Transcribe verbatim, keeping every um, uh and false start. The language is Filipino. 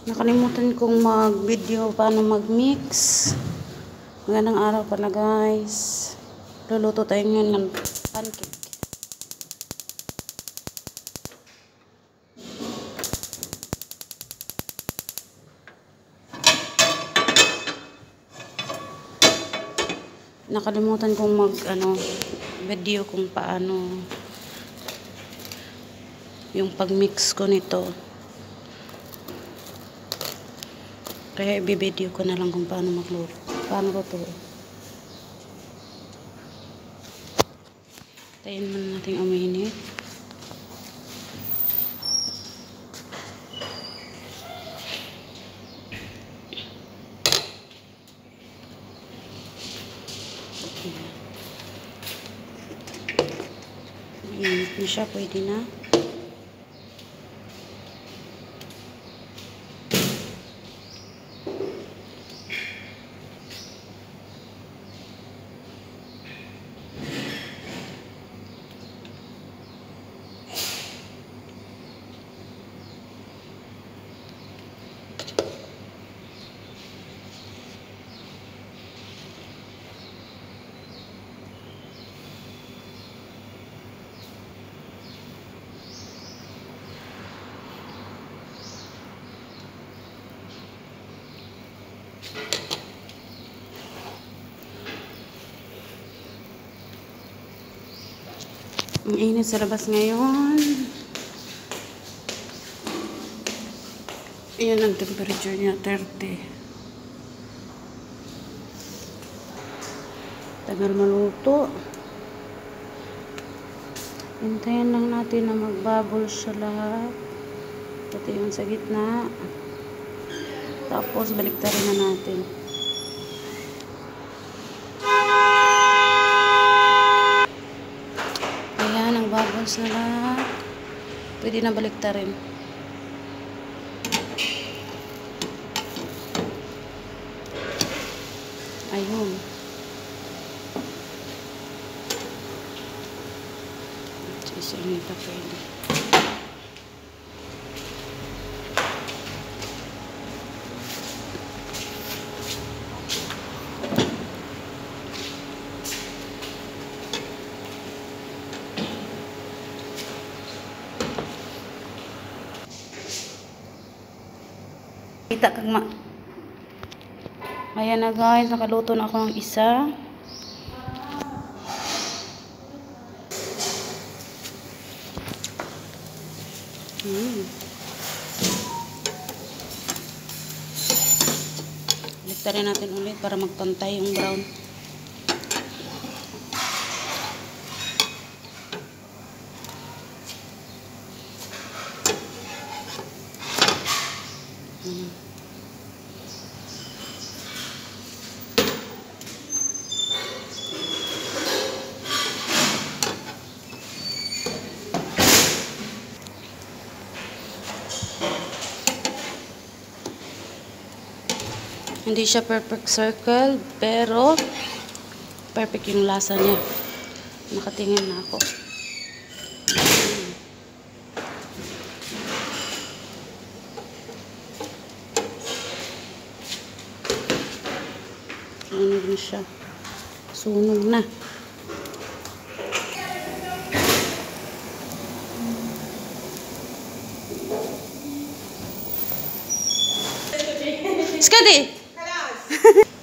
Nakalimutan kong mag-video paano mag-mix. Magandang araw pala guys. Luluto tayo ngayon ng pancake. Nakalimutan kong mag ano video kung paano yung pag-mix ko nito. Kaya i-video ko na lang kung paano magluto. Paano lutuin. Tayin muna natin uminit. Init na siya. Pwede na. Ang init sa labas ngayon. Ayan ang temperature niya, thirty. Tagal maluto. Hintayin lang natin na magbubble siya lahat. Pati yung sa gitna. Tapos baliktarin na natin. Bubbles na lahat. Pwede na baliktarin. Ayun. Isa nito pwede. Kita kag ma. Ayan na guys, nakaluto na ako ng isa. Hmm. Baliktarin natin ulit para magpantay yung brown. Hmm. Hindi siya perfect circle, pero perfect yung lasa niya. Nakatingin na ako. Sunog na siya. Sunog na. Scotty!